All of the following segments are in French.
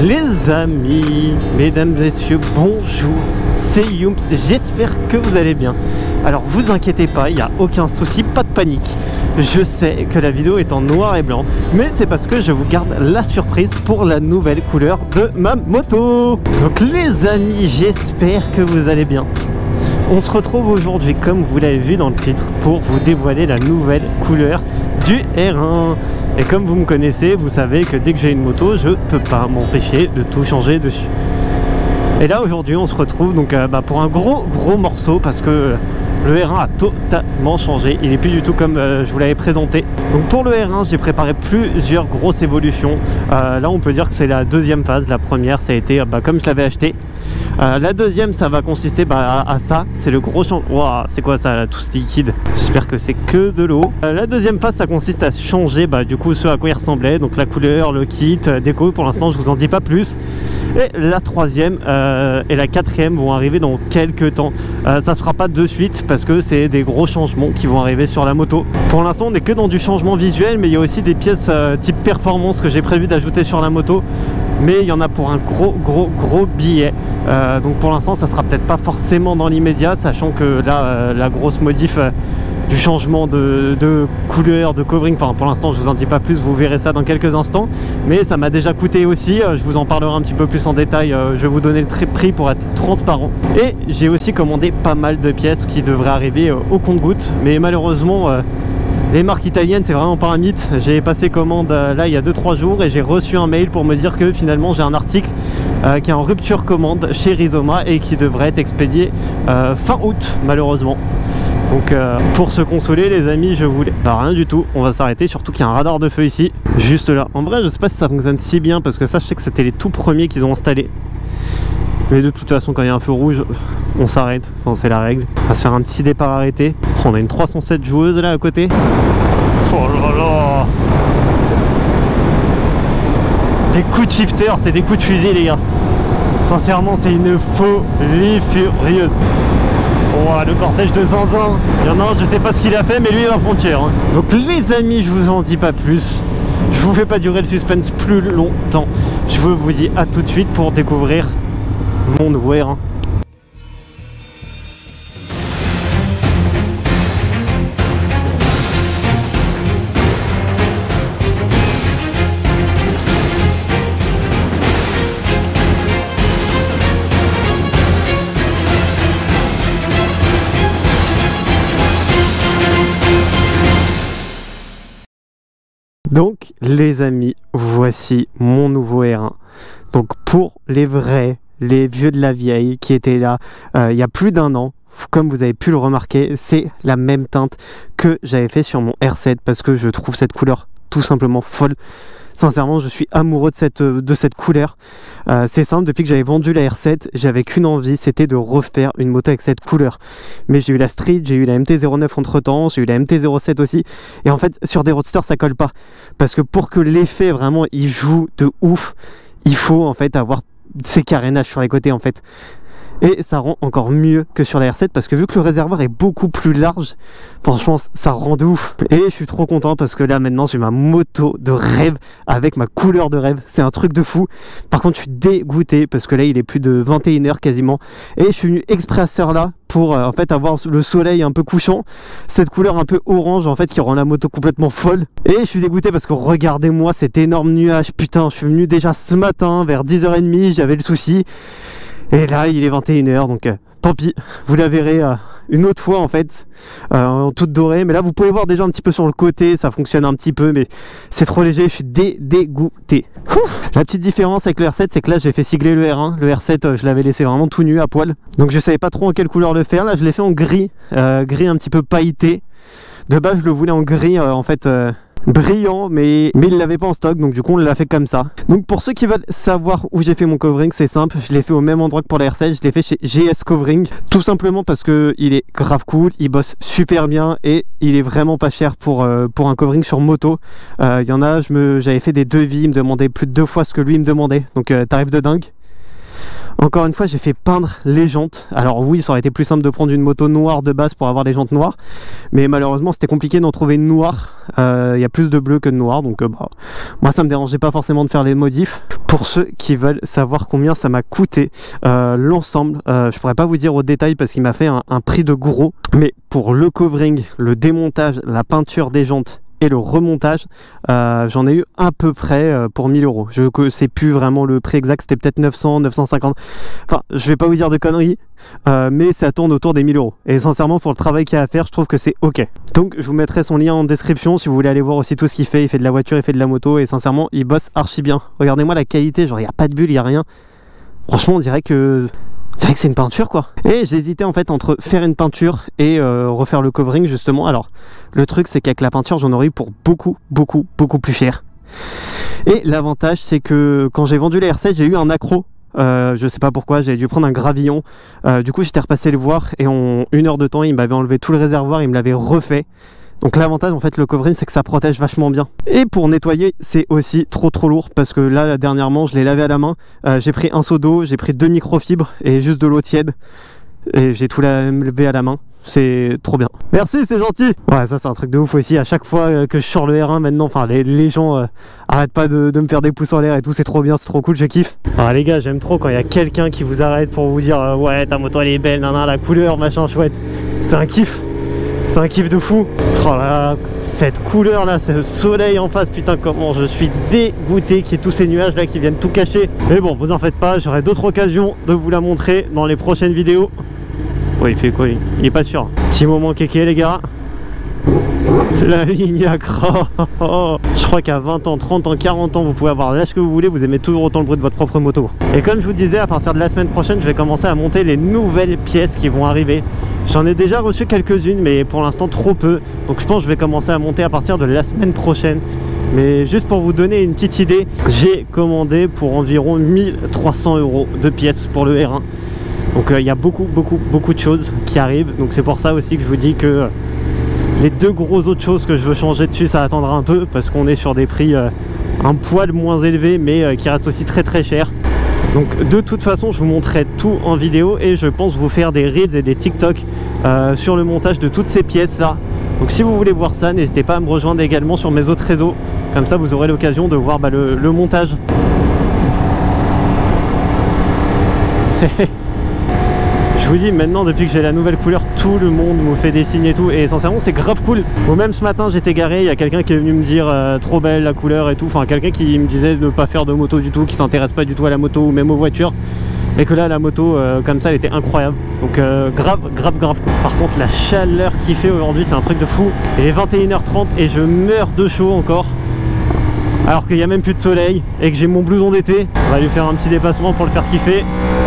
Les amis, mesdames, messieurs, bonjour, c'est Youps, j'espère que vous allez bien. Alors vous inquiétez pas, il n'y a aucun souci, pas de panique. Je sais que la vidéo est en noir et blanc, mais c'est parce que je vous garde la surprise pour la nouvelle couleur de ma moto. Donc les amis, j'espère que vous allez bien. On se retrouve aujourd'hui, comme vous l'avez vu dans le titre, pour vous dévoiler la nouvelle couleur du R1. Et comme vous me connaissez, vous savez que dès que j'ai une moto, je peux pas m'empêcher de tout changer dessus. Et là aujourd'hui on se retrouve donc pour un gros morceau, parce que le R1 a totalement changé. Il est plus du tout comme je vous l'avais présenté. Donc pour le R1 j'ai préparé plusieurs grosses évolutions. Là on peut dire que c'est la deuxième phase. La première ça a été comme je l'avais acheté. La deuxième ça va consister à ça. C'est le gros changement. Wow, c'est quoi ça là, tout ce liquide? J'espère que c'est que de l'eau. La deuxième phase ça consiste à changer du coup ce à quoi il ressemblait. Donc la couleur, le kit, déco. Pour l'instant je vous en dis pas plus. Et la troisième et la quatrième vont arriver dans quelques temps. Ça se fera pas de suite parce que c'est des gros changements qui vont arriver sur la moto. Pour l'instant on n'est que dans du changement visuel, mais il y a aussi des pièces type performance que j'ai prévu d'ajouter sur la moto, mais il y en a pour un gros billet. Donc pour l'instant ça sera peut-être pas forcément dans l'immédiat, sachant que là la grosse modif du changement de couleur, de covering, enfin pour l'instant je vous en dis pas plus, vous verrez ça dans quelques instants, mais ça m'a déjà coûté aussi, je vous en parlerai un petit peu plus en détail, je vais vous donner le prix pour être transparent. Et j'ai aussi commandé pas mal de pièces qui devraient arriver au compte-gouttes, mais malheureusement les marques italiennes c'est vraiment pas un mythe. J'ai passé commande là il y a 2-3 jours et j'ai reçu un mail pour me dire que finalement j'ai un article qui est en rupture commande chez Rizoma et qui devrait être expédié fin août malheureusement. Donc pour se consoler les amis, je voulais rien du tout, on va s'arrêter, surtout qu'il y a un radar de feu ici, juste là. En vrai je sais pas si ça fonctionne si bien parce que ça je sais que c'était les tout premiers qu'ils ont installé. Mais de toute façon quand il y a un feu rouge, on s'arrête, enfin c'est la règle. On va se faire un petit départ arrêté. On a une 307 joueuse là à côté. Oh là là. Les coups de shifter, c'est des coups de fusil les gars. Sincèrement c'est une folie furieuse. Oh, le cortège de zinzin. Il y en a un, je sais pas ce qu'il a fait, mais lui il va frontière. Donc les amis, je vous en dis pas plus. Je vous fais pas durer le suspense plus longtemps. Je vous dis à tout de suite pour découvrir mon nouveau R1. Donc les amis, voici mon nouveau R1. Donc pour les vrais, les vieux de la vieille qui étaient là il y a plus d'1 an, comme vous avez pu le remarquer, c'est la même teinte que j'avais fait sur mon R7 parce que je trouve cette couleur tout simplement folle. Sincèrement, je suis amoureux de cette couleur. C'est simple, depuis que j'avais vendu la R7, j'avais qu'une envie, c'était de refaire une moto avec cette couleur. Mais j'ai eu la Street, j'ai eu la MT-09 entre temps, j'ai eu la MT-07 aussi. Et en fait, sur des roadsters, ça colle pas. Parce que pour que l'effet vraiment, il joue de ouf, il faut en fait avoir ces carénages sur les côtés en fait. Et ça rend encore mieux que sur la R7 parce que vu que le réservoir est beaucoup plus large, franchement ça rend de ouf. Et je suis trop content parce que là maintenant j'ai ma moto de rêve avec ma couleur de rêve, c'est un truc de fou. Par contre je suis dégoûté parce que là il est plus de 21h quasiment et je suis venu exprès à cette heure là pour en fait avoir le soleil un peu couchant, cette couleur un peu orange en fait qui rend la moto complètement folle. Et je suis dégoûté parce que regardez-moi cet énorme nuage, putain je suis venu déjà ce matin vers 10h30, j'avais le souci. Et là il est 21h donc tant pis, vous la verrez une autre fois en fait en toute dorée, mais là vous pouvez voir déjà un petit peu sur le côté, ça fonctionne un petit peu mais c'est trop léger, je suis dégoûté. La petite différence avec le R7 c'est que là j'ai fait sigler le R1, le R7 je l'avais laissé vraiment tout nu à poil, donc je savais pas trop en quelle couleur le faire. Là je l'ai fait en gris, gris un petit peu pailleté. De base je le voulais en gris en fait brillant, mais il l'avait pas en stock, donc du coup on l'a fait comme ça. Donc pour ceux qui veulent savoir où j'ai fait mon covering, c'est simple, je l'ai fait au même endroit que pour la R7, je l'ai fait chez GS Covering, tout simplement parce que il est grave cool, il bosse super bien et il est vraiment pas cher pour un covering sur moto. Il y en a, j'avais fait des devis, il me demandait plus de 2 fois ce que lui me demandait, donc tarif de dingue. Encore une fois, j'ai fait peindre les jantes. Alors oui, ça aurait été plus simple de prendre une moto noire de base pour avoir les jantes noires, mais malheureusement c'était compliqué d'en trouver une noire. Il y a plus de bleu que de noir, donc moi ça me dérangeait pas forcément de faire les modifs. Pour ceux qui veulent savoir combien ça m'a coûté l'ensemble, je pourrais pas vous dire au détail parce qu'il m'a fait un prix de gros, mais pour le covering, le démontage, la peinture des jantes et le remontage, j'en ai eu à peu près pour 1000 euros. Je ne sais plus vraiment le prix exact, c'était peut-être 900, 950. Enfin, je vais pas vous dire de conneries, mais ça tourne autour des 1000 euros. Et sincèrement, pour le travail qu'il y a à faire, je trouve que c'est ok. Donc, je vous mettrai son lien en description si vous voulez aller voir aussi tout ce qu'il fait. Il fait de la voiture, il fait de la moto, et sincèrement, il bosse archi bien. Regardez-moi la qualité, genre il n'y a pas de bulle, il n'y a rien. Franchement, on dirait que c'est une peinture quoi. Et j'hésitais en fait entre faire une peinture et refaire le covering justement. Alors le truc c'est qu'avec la peinture j'en aurais eu pour beaucoup plus cher. Et l'avantage c'est que quand j'ai vendu les R7 j'ai eu un accro. Je sais pas pourquoi, j'avais dû prendre un gravillon. Du coup j'étais repassé le voir et en 1 heure de temps il m'avait enlevé tout le réservoir, il me l'avait refait. Donc l'avantage en fait le covering c'est que ça protège vachement bien. Et pour nettoyer c'est aussi trop lourd parce que là dernièrement je l'ai lavé à la main. J'ai pris un seau d'eau, j'ai pris 2 microfibres et juste de l'eau tiède. Et j'ai tout lavé à la main. C'est trop bien. Merci, c'est gentil. Ouais, ça c'est un truc de ouf aussi. À chaque fois que je sors le R1 maintenant, enfin les gens arrêtent pas de me faire des pouces en l'air et tout. C'est trop bien, c'est trop cool, je kiffe. Alors les gars, j'aime trop quand il y a quelqu'un qui vous arrête pour vous dire ouais ta moto elle est belle, nanana, la couleur, machin chouette. C'est un kiff. C'est un kiff de fou. Oh là là, cette couleur là, c'est le soleil en face, putain comment je suis dégoûté qu'il y ait tous ces nuages là qui viennent tout cacher. Mais bon, vous en faites pas, j'aurai d'autres occasions de vous la montrer dans les prochaines vidéos. Ouais, il fait quoi lui? Il est pas sûr. Petit moment kéké les gars. La ligne à cra. Je crois qu'à 20 ans, 30 ans, 40 ans, vous pouvez avoir l'âge que vous voulez, vous aimez toujours autant le bruit de votre propre moto. Et comme je vous disais, à partir de la semaine prochaine, je vais commencer à monter les nouvelles pièces qui vont arriver. J'en ai déjà reçu quelques-unes, mais pour l'instant trop peu. Donc je pense que je vais commencer à monter à partir de la semaine prochaine. Mais juste pour vous donner une petite idée, j'ai commandé pour environ 1300 € de pièces pour le R1. Donc il y a beaucoup de choses qui arrivent. Donc c'est pour ça aussi que je vous dis que les deux grosses autres choses que je veux changer dessus, ça attendra un peu parce qu'on est sur des prix un poil moins élevés mais qui restent aussi très chers. Donc de toute façon je vous montrerai tout en vidéo et je pense vous faire des reels et des TikTok sur le montage de toutes ces pièces là. Donc si vous voulez voir ça, n'hésitez pas à me rejoindre également sur mes autres réseaux. Comme ça vous aurez l'occasion de voir le montage. Je vous dis maintenant, depuis que j'ai la nouvelle couleur, tout le monde me fait des signes et tout, et sincèrement c'est grave cool. Ou même ce matin j'étais garé, il y a quelqu'un qui est venu me dire trop belle la couleur et tout, enfin quelqu'un qui me disait de ne pas faire de moto du tout, qui s'intéresse pas du tout à la moto ou même aux voitures, et que là la moto comme ça elle était incroyable. Donc grave cool. Par contre la chaleur qu'il fait aujourd'hui c'est un truc de fou. Il est 21h30 et je meurs de chaud encore, alors qu'il n'y a même plus de soleil et que j'ai mon blouson d'été. On va lui faire un petit dépassement pour le faire kiffer.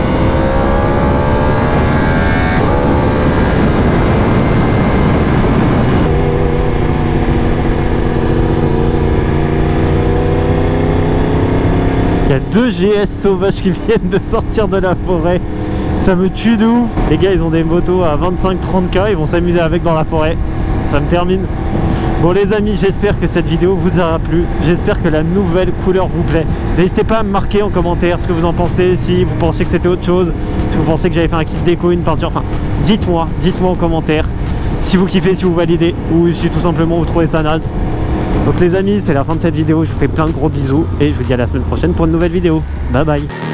Il y a 2 GS sauvages qui viennent de sortir de la forêt. Ça me tue de ouf. Les gars ils ont des motos à 25-30K, ils vont s'amuser avec dans la forêt. Ça me termine. Bon les amis, j'espère que cette vidéo vous aura plu. J'espère que la nouvelle couleur vous plaît. N'hésitez pas à me marquer en commentaire ce que vous en pensez. Si vous pensez que c'était autre chose, si vous pensez que j'avais fait un kit déco, une peinture, enfin dites-moi en commentaire si vous kiffez, si vous validez, ou si tout simplement vous trouvez ça naze. Donc les amis, c'est la fin de cette vidéo, je vous fais plein de gros bisous et je vous dis à la semaine prochaine pour une nouvelle vidéo. Bye bye.